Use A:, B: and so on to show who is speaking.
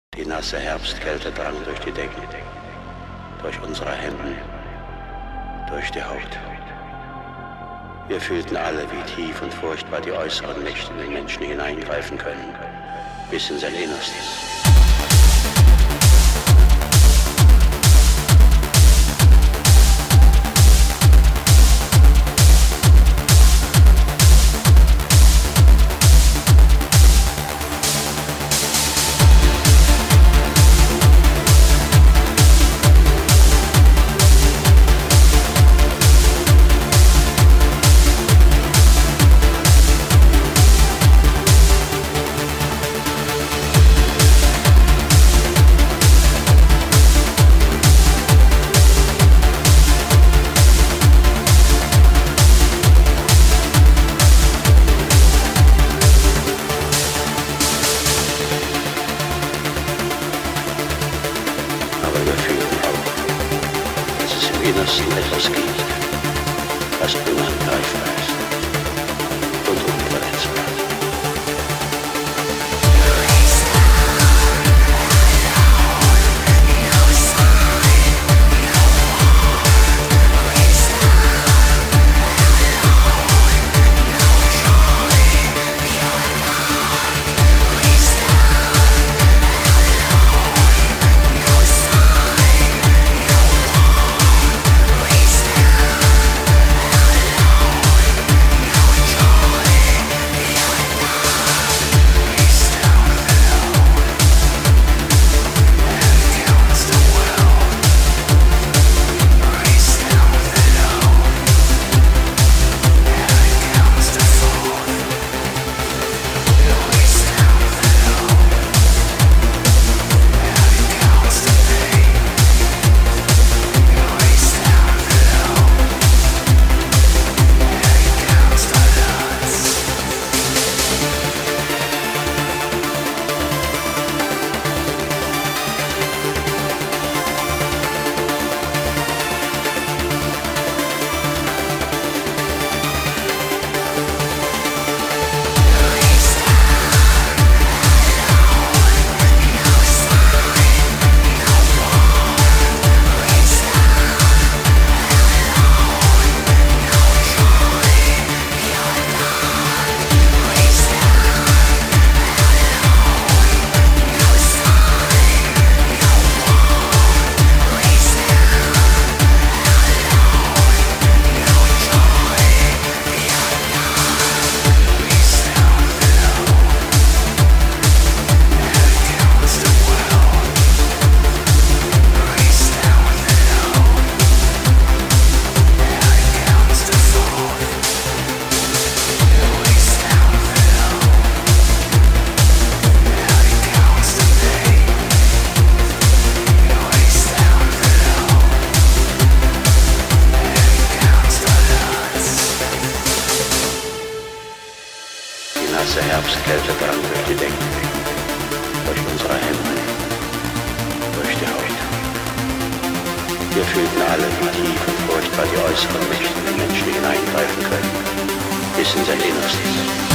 A: Die nasse Herbstkälte drang durch die Decken, durch unsere Hemden, durch die Haut. Wir fühlten alle, wie tief und furchtbar die äußeren Mächte in den Menschen hineingreifen können, bis in sein Innerstes. Innersten etwas gibt, was unangreifbar ist und unverletzbar. Die nasse Herbstkälte drang durch die Decken, durch unsere Hemden, durch die Haut. Wir fühlten alle, wie tief und furchtbar die äußeren Mächte in den Menschen hineingreifen können, bis in sein Innerstes.